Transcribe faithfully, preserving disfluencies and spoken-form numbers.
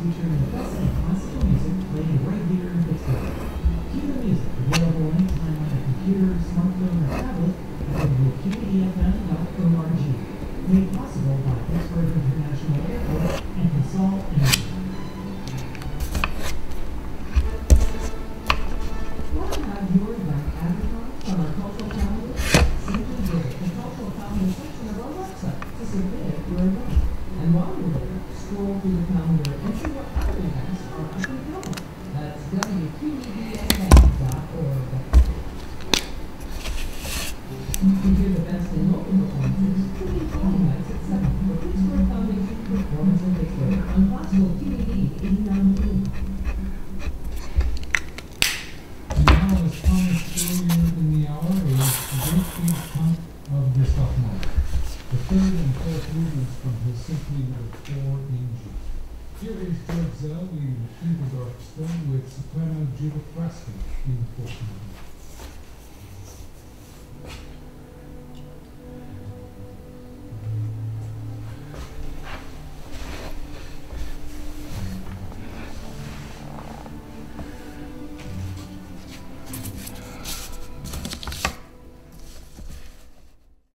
featuring the best in classical music playing right here in Pittsburgh. Cue the music, available anytime on a computer, smartphone, or tablet at w q e f m dot org. Made possible by Pittsburgh International Airport and Consol Energy. Want to have your event advertised on our cultural calendar? Simply visit the cultural calendar section of our website to submit your event. And while you're there, scroll through the calendar and see what other events are up and coming. That's w q e f m dot org. You can hear the best in local performances tuning Friday nights at seven for Pittsburgh Foundation Performance in Pittsburgh on Classical Q E D eighty-nine point two. Now, as promised earlier in the hour, is a great big chunk of the sophomore. The third and fourth movements from his symphony number four in G. Here is George Zell leading the Key Orchestra with soprano Judith Raskin in the fourth movement.